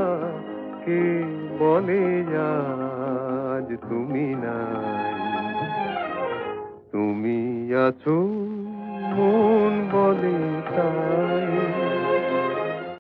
কে বলে আজ তুমি নাই, তুমি আছো মন বলে তাই।